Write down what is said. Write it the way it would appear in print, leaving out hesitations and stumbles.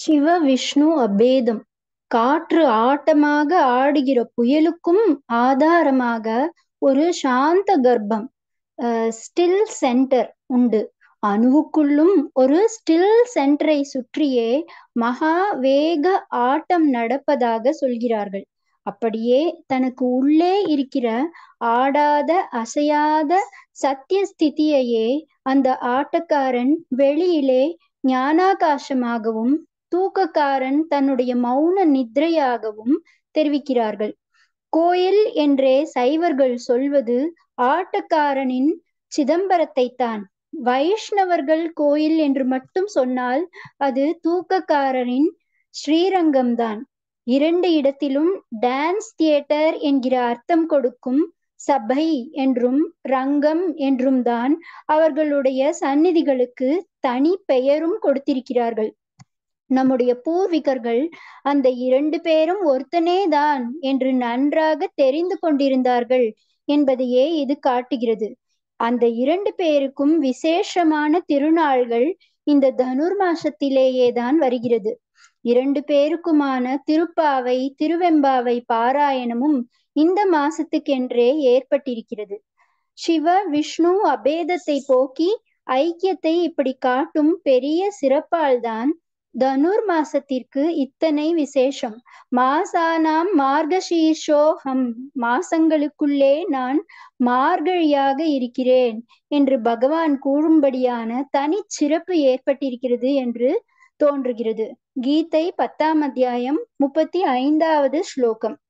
சிவ விஷ்ணு அபேதம். காற்று ஆட்டமாக ஆடுகிற புயலுக்கும் ஆதாரமாக ஒரு சாந்த கர்ப்பம், ஸ்டில் சென்டர் உண்டு. அணுவுக்குள்ளும் ஒரு ஸ்டில் சென்டரை சுற்றியே மகா வேக ஆட்டம் நடப்பதாக சொல்கிறார்கள். அப்படியே தனக்கு உள்ளே இருக்கிற ஆடாத அசையாத சத்தியஸ்திதியையே அந்த ஆட்டக்காரன் வெளியிலே ஞானாகாசமாகவும் தூக்கக்காரன் தன்னுடைய மௌன நித்ரையாகவும் தெரிவிக்கிறார்கள். கோயில் என்றே சைவர்கள் சொல்வது ஆட்டக்காரனின் சிதம்பரத்தைத்தான். வைஷ்ணவர்கள் கோயில் என்று மட்டும் சொன்னால் அது தூக்கக்காரரின் ஸ்ரீரங்கம்தான். இரண்டு இடத்திலும் டான்ஸ் தியேட்டர் என்கிற அர்த்தம் கொடுக்கும் சபை என்றும் ரங்கம் என்றும் தான் அவர்களுடைய சந்நிதிகளுக்கு தனி பெயரும் கொடுத்திருக்கிறார்கள். நம்முடைய பூர்வீகர்கள் அந்த இரண்டு பேரும் ஒருத்தனேதான் என்று நன்றாக தெரிந்து கொண்டிருந்தார்கள் என்பதையே இது காட்டுகிறது. அந்த இரண்டு பேருக்கும் விசேஷமான திருநாள்கள் இந்த தனுர் மாசத்திலேயே தான் வருகிறது. இரண்டு பேருக்குமான திருப்பாவை திருவெம்பாவை பாராயணமும் இந்த மாசத்துக்கென்றே ஏற்பட்டிருக்கிறது. சிவ விஷ்ணு அபேதத்தை போக்கி ஐக்கியத்தை இப்படி காட்டும் பெரிய சிறப்பால்தான் தனுர் மாசத்திற்கு இத்தனை விசேஷம். மாசானாம் மார்கசீர்ஷோஹம், மாசங்களுக்குள்ளே நான் மார்கழியாக இருக்கிறேன் என்று பகவான் கூறும்படியான தனி சிறப்பு ஏற்பட்டிருக்கிறது என்று தோன்றுகிறது. கீதை 10ஆம் அத்தியாயம் 35வது ஸ்லோகம்.